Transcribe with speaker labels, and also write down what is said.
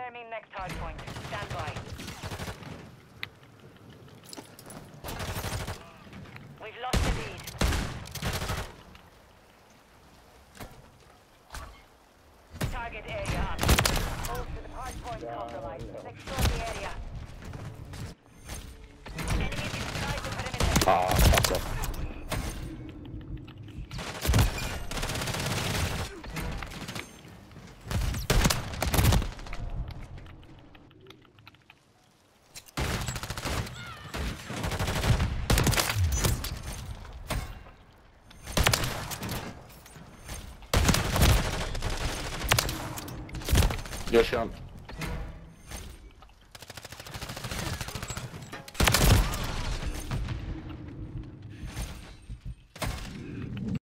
Speaker 1: Enemy next hard point. Stand by. We've lost the lead. Target area up. Move to the hard point compromised. Secure the area. Enemies inside the perimeter.
Speaker 2: Ah, fuck off. Yaşam.